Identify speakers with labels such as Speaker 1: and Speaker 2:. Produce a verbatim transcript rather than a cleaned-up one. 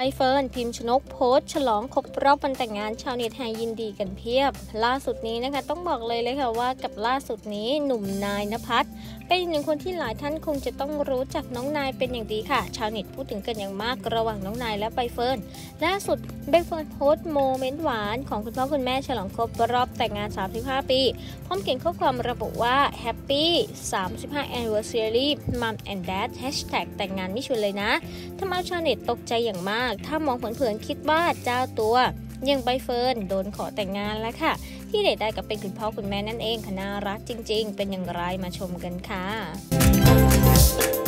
Speaker 1: เฟิร์นพิมพ์ชนกโพสต์ฉลองครบรอบวันแต่งงานชาวเน็ตแห่ยินดีกันเพียบล่าสุดนี้นะคะต้องบอกเลยเลยค่ะว่ากับล่าสุดนี้หนุ่มนายณภัทรเป็นอีกหนึ่งคนที่หลายท่านคงจะต้องรู้จักน้องนายเป็นอย่างดีค่ะชาวเน็ตพูดถึงกันอย่างมากระหว่างน้องนายและใบเฟิร์นล่าสุดใบเฟิร์นโพสต์โมเมนต์หวานของคุณพ่อคุณแม่ฉลองครบรอบแต่งงานสามสิบห้าปีพร้อมเขียนข้อความระบุว่า Happy สามสิบห้า Anniversary Mom and Dad Hashtag แต่งงานไม่ชวนเลยนะทำเอาชาวเน็ตตกใจอย่างมากถ้ามองเผินๆคิดว่าเจ้าตัวยังใบเฟิร์นโดนขอแต่งงานแล้วค่ะที่เด็ดได้กับเป็นคุณพ่อคุณแม่นั่นเองค่ะน่ารักจริงๆเป็นอย่างไรมาชมกันค่ะ